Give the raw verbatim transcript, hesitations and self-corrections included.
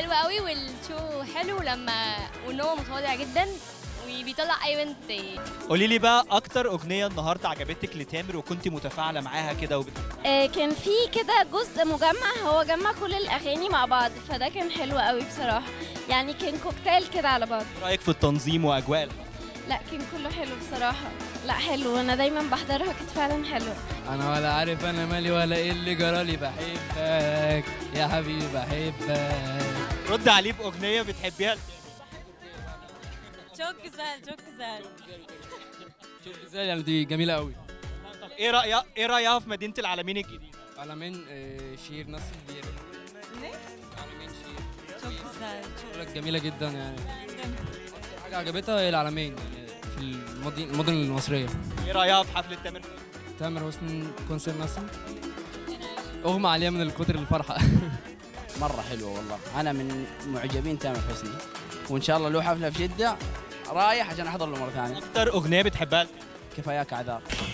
حلوة قوي، والشو حلو لما وان هو متواضع جدا وبيطلع اي بنت. قولي لي بقى اكتر اغنيه النهارده عجبتك لتامر وكنت متفاعله معاها كده وبت... آه، كان في كده جزء مجمع، هو جمع كل الاغاني مع بعض، فده كان حلو قوي بصراحه، يعني كان كوكتيل كده على بعض. إيه رايك في التنظيم واجواء الحفلة؟ لا كان كله حلو بصراحه، لا حلو، انا دايما بحضرها، كانت فعلا حلوه. انا ولا عارف انا مالي ولا ايه اللي جرالي، بحبك يا حبيبي بحبك. رد عليه باغنيه بتحبيها. çok güzel çok güzel. شوف ازاي يعني، دي جميله قوي. طب ايه رايها ايه رايها في مدينه العالمين الجديده؟ علمين آه، شير نص كبير. Ne? علمين شير. Çok güzel. بقول لك جميله جدا يعني. أكتر حاجه عجبتها هي العلمين يعني في المدن المدن المصريه. ايه رايها في حفله تامر؟ تامر حسني كونسير نصر اغمى عليها من الكتر الفرحه. مرة حلوة والله، أنا من معجبين تامر حسني، وإن شاء الله له حفلة في جدة رايح عشان أحضر له مرة ثانية. اكتر اغنيه بتحبها؟ كفاياك أعذار.